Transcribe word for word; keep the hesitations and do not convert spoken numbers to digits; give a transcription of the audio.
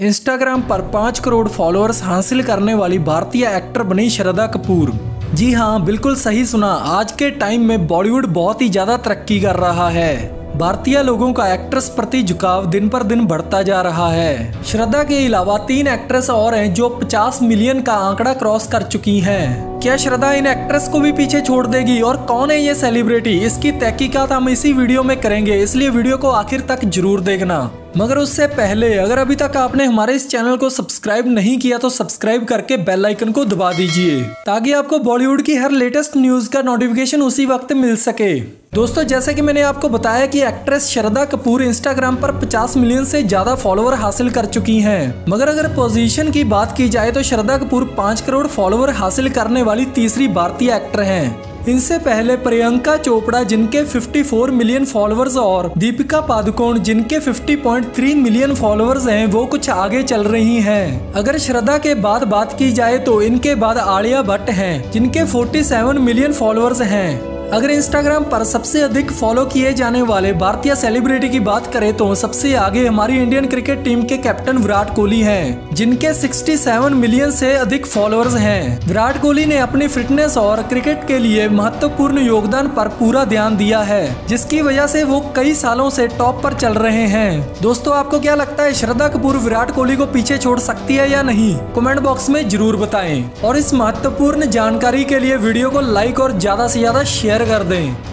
Instagram पर पाँच crore followers हासिल करने वाली भारतीय एक्टर बनी श्रद्धा कपूर। जी हाँ, बिल्कुल सही सुना। आज के टाइम में बॉलीवुड बहुत ही ज्यादा तरक्की कर रहा है। भारतीय लोगों का एक्ट्रेस प्रति झुकाव दिन पर दिन बढ़ता जा रहा है। श्रद्धा के अलावा तीन एक्ट्रेस और हैं जो पचास मिलियन का आंकड़ा क्रॉस कर चुकी हैं। क्या श्रद्धा इन एक्ट्रेस को भी पीछे छोड़ देगी और कौन है ये सेलिब्रिटी, इसकी तहकीकात हम इसी वीडियो में करेंगे, इसलिए वीडियो को आखिर तक जरूर देखना। मगर उससे पहले अगर अभी तक आपने हमारे इस चैनल को सब्सक्राइब नहीं किया तो सब्सक्राइब करके बेल आइकन को दबा दीजिए ताकि आपको बॉलीवुड की हर लेटेस्ट न्यूज का नोटिफिकेशन उसी वक्त मिल सके। दोस्तों, जैसे कि मैंने आपको बताया कि एक्ट्रेस श्रद्धा कपूर इंस्टाग्राम पर पचास मिलियन से ज्यादा फॉलोअर हासिल कर चुकी हैं। मगर अगर पोजीशन की बात की जाए तो श्रद्धा कपूर पाँच करोड़ फॉलोअर हासिल करने वाली तीसरी भारतीय एक्टर हैं। इनसे पहले प्रियंका चोपड़ा जिनके चौवन मिलियन फॉलोअर्स और दीपिका पादुकोण जिनके पचास पॉइंट तीन मिलियन फॉलोअर्स हैं, वो कुछ आगे चल रही हैं। अगर श्रद्धा के बाद बात की जाए तो इनके बाद आलिया भट्ट हैं जिनके सैंतालीस मिलियन फॉलोअर्स हैं। अगर इंस्टाग्राम पर सबसे अधिक फॉलो किए जाने वाले भारतीय सेलिब्रिटी की बात करें तो सबसे आगे हमारी इंडियन क्रिकेट टीम के कैप्टन विराट कोहली हैं जिनके सड़सठ मिलियन से अधिक फॉलोअर्स हैं। विराट कोहली ने अपनी फिटनेस और क्रिकेट के लिए महत्वपूर्ण योगदान पर पूरा ध्यान दिया है, जिसकी वजह से वो कई सालों से टॉप पर चल रहे हैं। दोस्तों, आपको क्या लगता है, श्रद्धा कपूर विराट कोहली को पीछे छोड़ सकती है या नहीं? कमेंट बॉक्स में जरूर बताएं और इस महत्वपूर्ण जानकारी के लिए वीडियो को लाइक और ज्यादा से ज्यादा शेयर कर दें।